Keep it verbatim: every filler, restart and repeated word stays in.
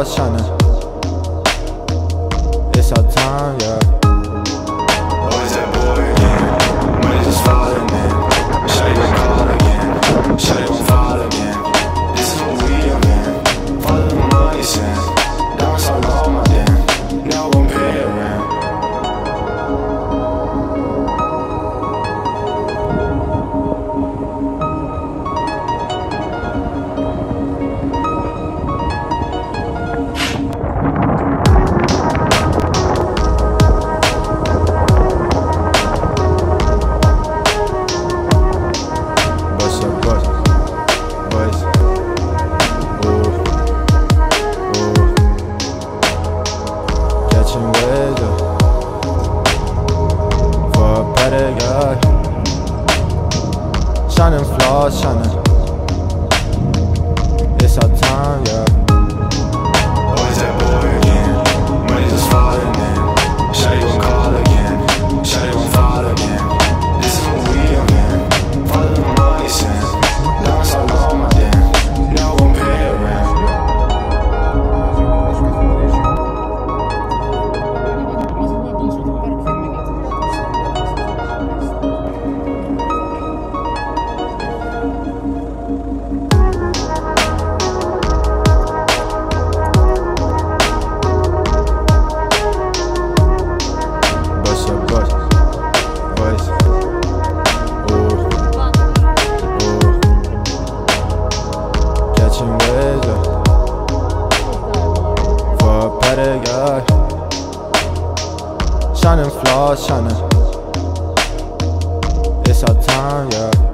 flaws shining. It's our time, yeah. Always that boy again, money just falling in. Shawty gon' call again, shawty gon' fall again. This is what we are in, follow the money sent. Now it's all on my den, now gon' pay it rent. Shining flaws, shining. It's our time, yeah. Always that boy again, money just falling in. Shawty gon' call again, shawty gon' fall again. This is what we are in, follow the money sent. Now it's all on my den, now gon' pay it rent. Shining flaws, shining. It's our time, yeah.